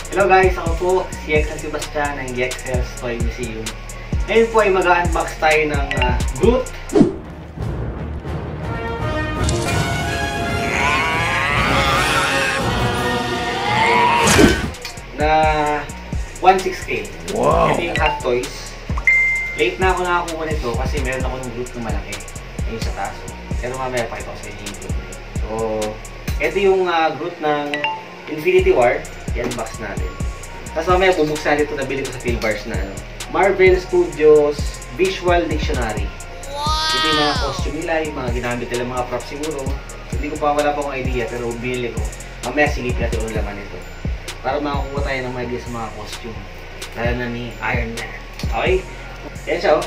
Hello guys, ako po si Excel Sebastian ng Excel Toy Museum. Ngayon po ay mag-unbox tayo ng Groot na 1/6 scale. Wow! Ito yung Hot Toys. Late na ako nakakuha nito kasi meron ako ng Groot na malaki. Yung sa taso. Pero mamaya pakita ko sa inyo yung Groot na yun. So, ito yung Groot ng Infinity War. I-unbox natin. Tapos mamaya bubuksan natin ito, nabili ko sa Philbars na Marvel Studios Visual Dictionary. Wow! Ito yung mga costume nila, yung mga ginamit nila, mga props siguro. Hindi ko pa, wala pa akong idea, pero binili ko. Mamaya silipin natin yung laman nito. Para makakuha tayo ng idea sa mga costume. Lalo na ni Iron Man. Okay? Yan siya, oh.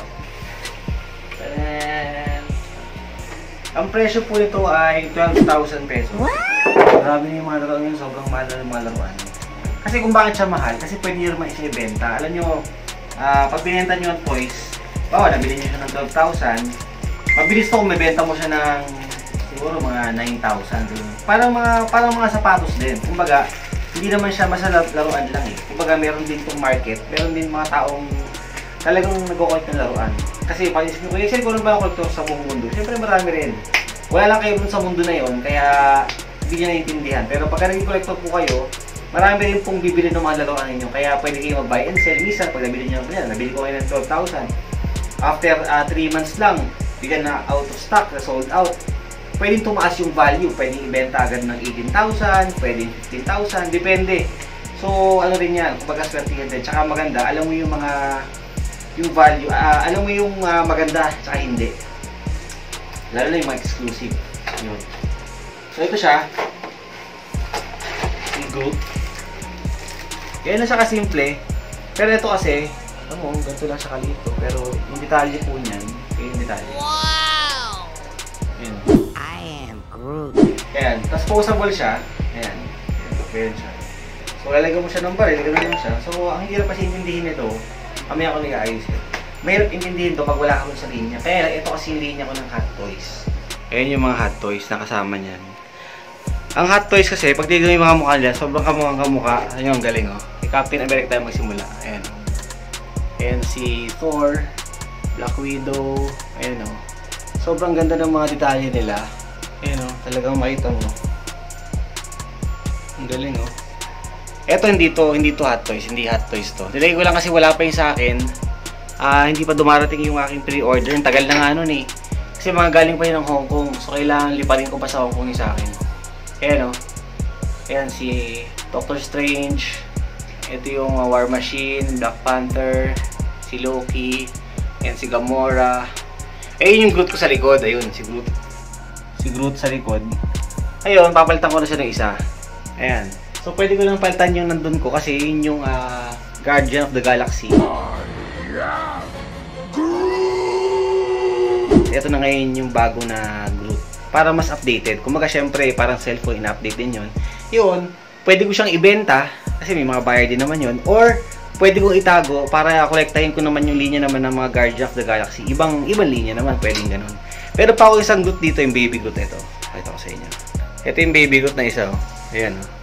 Ang presyo po nito ay 12,000 pesos. Grabe na yung mga laruan yun, sobrang mahal na yung mga laruan. Kasi kung bakit siya mahal, kasi pwede nyo naman siya ibenta. Alam nyo, pag binenta nyo ang toys, nabili nyo siya ng 12,000, mabilis to kung mabenta mo siya ng siguro mga 9,000. Parang mga sapatos din. Kumbaga, hindi naman siya basta laruan lang eh. Kumbaga, meron din itong market, meron din mga taong talagang nag-collect ng laruan. Kasi pag isipin ko, kasi kung ano ba ang collector sa buong mundo, siyempre marami rin. Wala lang kayo dun sa mundo na yon, kaya hindi nyo naiintindihan. Pero pagka naging collector po kayo, marami rin pong bibili ng mga laruan ninyo. Kaya pwede kayo mag-buy and sell. Minsan, pag nabili nyo yan, nabili ko kayo ng 12,000. After 3 months lang, bigyan na out of stock, na sold out. Pwedeng tumaas yung value. Pwedeng ibenta agad ng 18,000, pwedeng 15,000, depende. So, ano rin yan, kumbaga swertihan din. Tsaka maganda, alam mo yung mga yung value, alam mo yung maganda tsaka hindi. Lalo na yung mga exclusive. Yun. So, ito siya. Si Groot. Yan lang siya kasimple. Pero ito kasi, ano, ganito lang siya kalito. Pero yung detalye po niyan, yung detalye. Wow! Yan. I am Groot. Ayan. Tapos posable siya. Ayan. Ayan siya. So, lalagyan mo siya ng baril. Lalagyan mo siya. So, ang hirap kasi intindihin ito. Kami ako nag-aayos yun. Mahirap intindihin ito pag wala ka sa linya. Kaya ito kasi yung linya ko ng Hot Toys. Ayan yung mga Hot Toys na kasama niyan. Ang Hot Toys kasi, pag tignan yung mga mukha nila, sobrang kamukha. Ayan yung galing, oh. Kay Captain America tayo magsimula. Ayan, oh. Ayan si Thor, Black Widow. Ayan, oh. Sobrang ganda ng mga detalye nila. Ayan, oh. Talagang makita mo. Ang galing, oh. Eto hindi to Hot Toys, hindi Hot Toys to. Nilagay ko lang kasi wala pa yung sa akin. Hindi pa dumarating yung aking pre-order. Tagal na nga nun eh. Kasi mga galing pa yun ng Hong Kong. So kailangan liparin ko pa sa Hong Kong yung sa akin. Ayan o. Ayan si Doctor Strange. Ito yung War Machine, Black Panther, si Loki. Ayan si Gamora. Ayun yung Groot ko sa likod. Ayun si Groot. Si Groot sa likod. Ayun, papalitan ko na siya ng isa. Ayan. So, pwede ko lang palitan yung nandun ko kasi yun yung Guardian of the Galaxy. Ito na ngayon yung bago na Groot. Para mas updated. Kumaga, syempre, parang cellphone, ina-update din yun. Yun, pwede ko siyang ibenta kasi may mga buyer din naman yun. Or, pwede kong itago para kolektahin ko naman yung linya naman ng mga Guardian of the Galaxy. Ibang linya naman, pwedeng ganun. Pero pa ako isang Groot dito, yung baby Groot ito. Pakita ko sa inyo. Ito yung baby Groot na isa. Oh. Ayan, oh.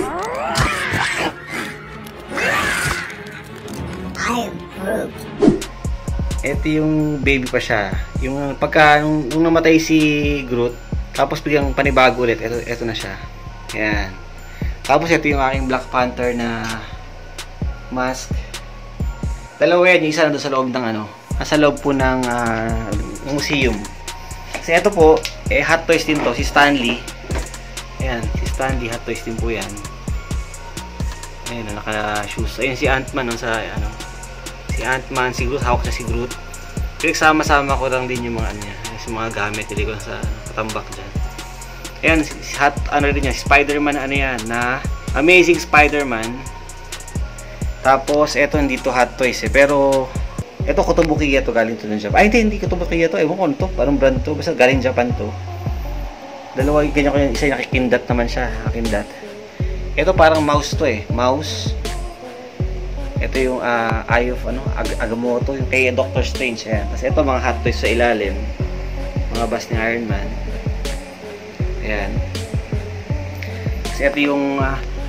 Ito yung baby pa siya. Yung pagka nung namatay si Groot, tapos biglang panibago ulit. Ito na siya. Ayan. Tapos ito yung aking Black Panther na mask. Dalawa yan, yung isa nandun sa loob ng nasa loob po ng museum. Kasi ito po, Hot Toys din to, si Stanley. Ayan, si Stanley, Hot Toys din po yan. Ayan, naka-shoes. Ayan si Ant-Man, si Ant-Man, si Groot, hawak na si Groot. Pinagsama-sama ko lang din yung mga mga gamit, hindi ko sa katambak dyan. Ayan, si Spider-Man na Amazing Spider-Man. Tapos, eto hindi to Hot Toys pero eto Kotobukiya to, galing to ng Japan. Ay, hindi Kotobukiya to, ewan ko to, parang brand to, basta galing Japan to. Dalawa yung ganyan ko yung isa, nakikindat naman siya, nakikindat. Ito parang mouse to mouse. Ito yung Eye of Agamotto, yung kay Doctor Strange. Ayan. Tapos ito mga Hot Toys sa ilalim. Mga bus ni Iron Man. Ayan. Kasi ito yung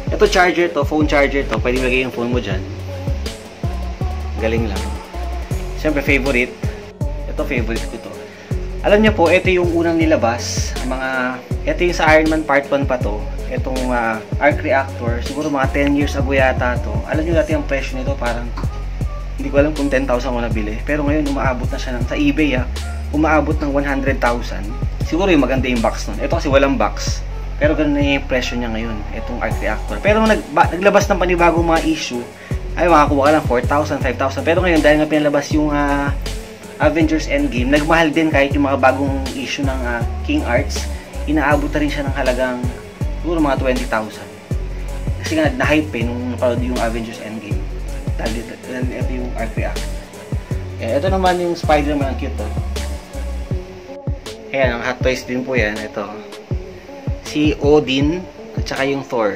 Ito charger to, phone charger to. Pwede ilagay yung phone mo dyan. Galing lang. Siyempre, favorite. Ito, favorite ko to. Alam niyo po, ito yung unang nilabas. Ito yung sa Iron Man Part 1 pa to. Itong arc reactor. Siguro mga 10 years ago yata to. Alam niyo dati ang presyo nito, parang hindi ko alam kung 10,000 ko nabili. Pero ngayon, umaabot na siya sa eBay umaabot ng 100,000. Siguro yung maganda yung box nun. Ito kasi walang box. Pero ganun na yung presyo niya ngayon. Itong arc reactor. Pero naglabas ng panibagong mga issue, ay makakuha ka lang 4,000, 5,000. Pero ngayon, dahil nga pinalabas yung Avengers Endgame, nagmahal din kahit yung mga bagong issue ng King Arts. Inaabot na rin siya ng halagang siguro mga 20,000. Kasi nga na-hype nung napanood yung Avengers Endgame. Dahil ito yung arc reactor. Ito naman yung Spider-Man, ang cute to. Ayan, ang Hot Toys din po yan. Ito. Si Odin at saka yung Thor.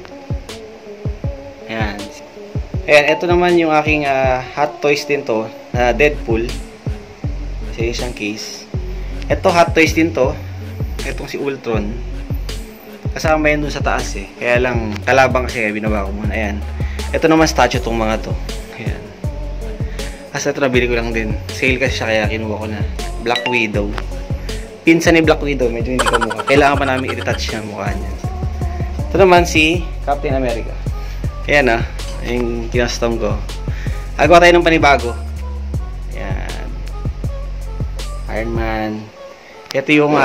Ayan. Ayan, ito naman yung aking Hot Toys din to. Deadpool. Sa isang case. Ito Hot Toys din to. Itong si Ultron. Kasama yan dun sa taas eh. Kaya lang, kalabang kasi binaba ko muna. Ayan. Ito naman statue tong mga to. Ayan. Kasi ito nabili ko lang din. Sale kasi siya kaya kinuha ko na. Black Widow. Pinsan ni Black Widow. Medyo hindi ka mukha. Kailangan pa namin i-retouch niya mukha niya. Ito naman si Captain America. Ayan yung kinastom ko. Agawa tayo ng panibago. Ayan. Iron Man. Ito yung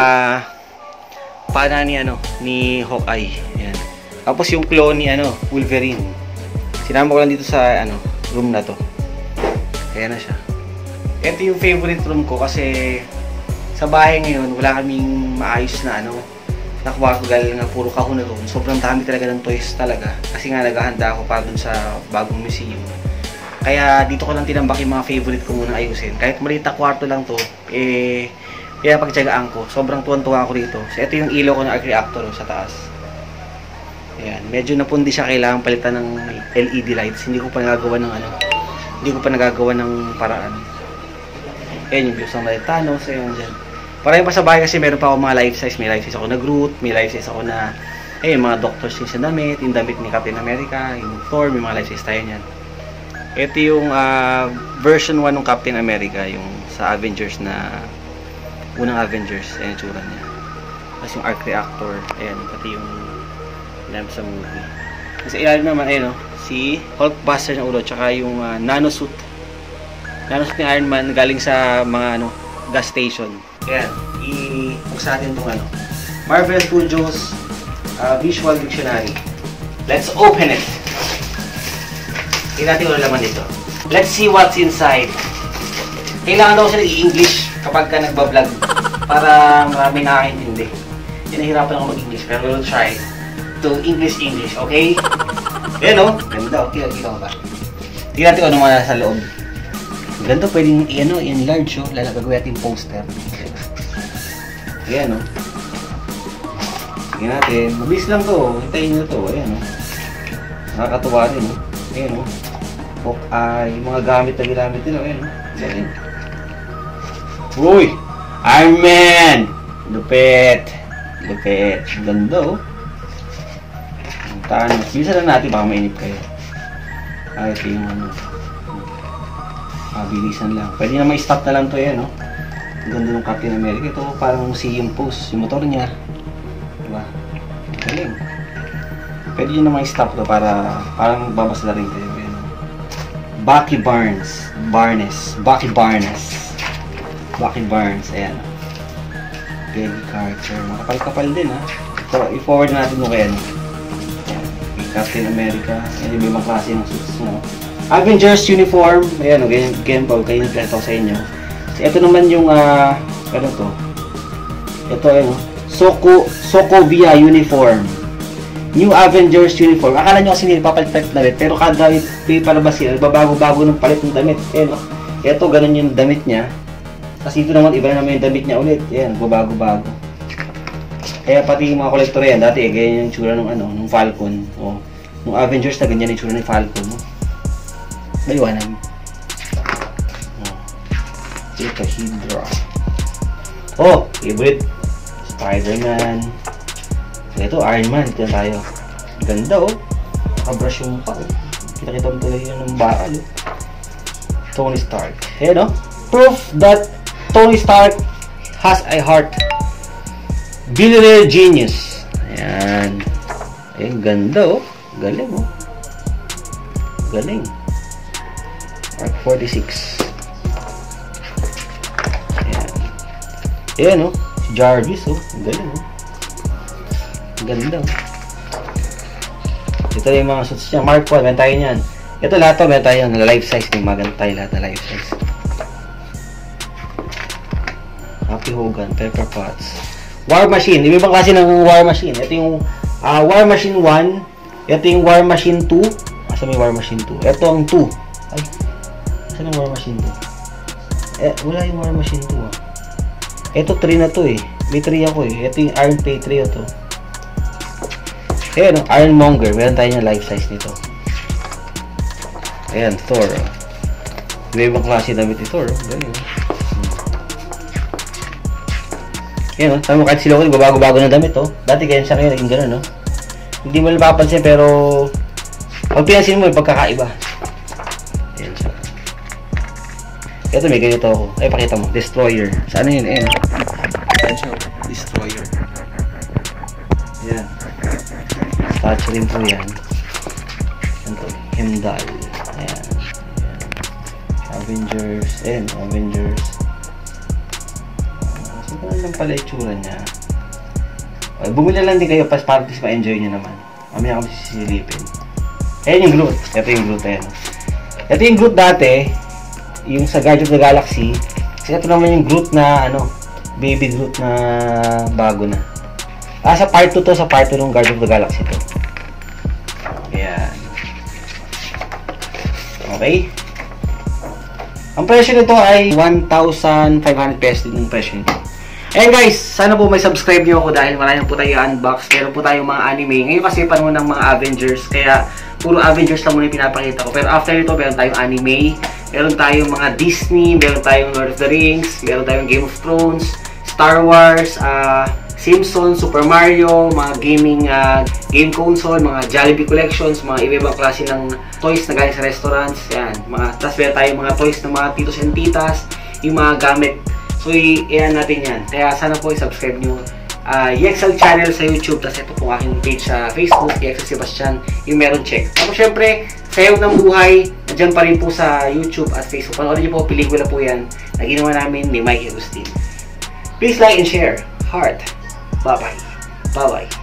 pana ni Hawkeye. Ayan. Tapos yung clone ni Wolverine. Sinama ko lang dito sa room na to. Kaya na siya. Ito yung favorite room ko kasi sa bahay ngayon wala kaming maayos na nakuha ko galing nga puro kahon na room. Sobrang dami talaga ng toys talaga. Kasi nga naghahanda ako para dun sa bagong museum. Kaya dito ko lang tinambak yung mga favorite ko muna ayusin. Kahit maliit na kwarto lang to, kaya pagtsagaan ko. Sobrang tuwan-tuwa ako dito. So ito yung ilaw ko ng arc reactor sa taas. Ayan, medyo napundi siya, kailangan palitan ng LED lights. Hindi ko pa nagagawa ng paraan. Ayan yung views ng light Thanos, ayan dyan. Parang pa sa bahay kasi meron pa ako mga life size. May life size ako na Groot, may life size ako na mga doctors yung sa damit, yung damit ni Captain America, yung Thor, may mga life size tayo niyan. Ito yung version 1 ng Captain America, yung sa Avengers na unang Avengers, ayan yung tsura niya. Tapos yung arc reactor, ayan, pati yung lamp sa movie. Kasi ilalim naman, si Hulkbuster na ulo, tsaka yung nanosuit. Nanosuit ni Iron Man galing sa mga gas station. Ayan, i-buksan natin itong Marvel Studios Visual Dictionary. Let's open it! Tingnan natin yung laman dito. Let's see what's inside. Kailangan daw siya nag-i-English kapag ka nagbablog para marami nakakaintindi. Nahihirapan ako mag-English pero we'll try to English, okay? Ayan ganda, okay, kita ko ba? Tingnan natin kung ano mga nasa loob. Ganda, pwedeng i-enlarge lalagagawin natin yung poster. Ayan tingnan natin, mabilis lang to, hintayin nyo to, ayan nakakatuwa rin ayan yung mga gamit na ginamit nila, ayan uy! Iron Man! Lupit! Ganda Thanos. Bisa lang natin baka mainip kayo. Ito yung mabilisan lang. Pwede na may stop na lang to yan, Ang ganda ng Captain America. Ito parang museum post. Yung motor niya. Diba? Galing. Pwede nyo na may stop to para parang babasa na rin kayo. Bucky Barnes. Bucky Barnes. Ayan. Peggy Carter. Makapal-kapal din, Ito, i-forward natin mo kayo, Captain America. Ayan yung ibang klase ng suits niya. Avengers uniform. Ayan ganyan po. Kayo nagkita ko sa inyo. So, ito naman yung ito Sokovia uniform. New Avengers uniform. Akala nyo kasi nilipapalit na rin. Pero kada palabas sila, babago-bago ng palit ng damit. Ito ganun yung damit niya. Kasi ito naman iba naman yung damit niya ulit. Ayan, babago-bago. Kaya pati yung mga kolektor yan, dati ganyan yung tsura ng Falcon. Nung Avengers na ganyan yung tsura ng Falcon. Maliwanag. Ito, Hydra. Favorite. Spider-Man. Ito, Iron Man. Ito tayo. Ganda, Nakabrush yung mukha. Kita-kita mo tuloy yun ng bakal. Tony Stark. Ayan, no? Proof that Tony Stark has a heart. Billionaire genius. Ayan. Ayan, ganda, oh. Galing, oh. Galing. Mark 46. Ayan. Ayan, oh. Si Jarvis, oh. Galing, oh. Ganda, oh. Ito yung mga suits niya. Mark 1, meron tayo niyan. Ito lahat to, meron tayo ng life size. Yung maganda tayo lahat na life size. Happy Hogan, Pepper Potts. War Machine. Ibang klase ng War Machine. Ito yung War Machine 1. Ito yung War Machine 2. Asa may War Machine 2? Ito ang 2. Ay, asa ang War Machine 2? Wala yung War Machine 2, ah. Ito 3 na to, eh. May 3 ako, eh. Ito yung Iron Patriot, to. Ayan, Ironmonger. Meron tayo yung life size nito. Ayan, Thor. Ibang klase damit ni Thor. Galing. Ayan, sabi mo kahit sila ko, babago-bago na damit, oh. Dati ganyan siya ngayon, naging gano'n, no? Hindi mo napapansin, pero pag pinansin mo, yung pagkakaiba. Ayan siya. Ito, may ganito ako. Ay, pakita mo. Destroyer. Saan yun? Ayan. Ayan siya. Destroyer. Ayan. Statue rin po yan. Ayan to. Hemdal. Ayan. Ayan. Avengers. Ayan. Avengers. So, ganun lang pala itsura niya. Okay, bumili lang din kayo para ma-enjoy nyo naman. Mamaya kami sisilipin. Ayan yung Groot. Ito yung Groot. Ayan. Ito yung Groot dati. Yung sa Guardians of the Galaxy. Kasi ito naman yung Groot na baby Groot na bago na. Sa part 2 to, sa part 2 ng Guardians of the Galaxy to. Ayan. Okay. Ang presyo nito ay 1,500 pesos din yung presyo nito. And guys, sana po may subscribe nyo ako dahil marami po tayo unbox. Meron po tayong mga anime. Ngayon kasi panahon ng mga Avengers. Kaya puro Avengers lang muna yung pinapakita ko. Pero after nito, meron tayong anime. Meron tayong mga Disney. Meron tayong Lord of the Rings. Meron tayong Game of Thrones. Star Wars. Simpsons, Super Mario, mga gaming game console, mga Jollibee collections, mga iba-ibang klase ng toys na galing sa restaurants. Yan, tapos meron tayong mga toys ng mga titos and titas, yung mga gamit. So, i-ayan natin yan. Kaya sana po i-subscribe nyo EXL channel sa YouTube. Tapos ito po aking page sa Facebook, EXL Sebastian, yung meron check. Tapos syempre, Sayaw ng Buhay, nandiyan pa rin po sa YouTube at Facebook. Panoorin nyo po, pelikula po yan na ginawa namin ni Mike Agustin. Please like and share. Heart. Bye-bye. Bye-bye.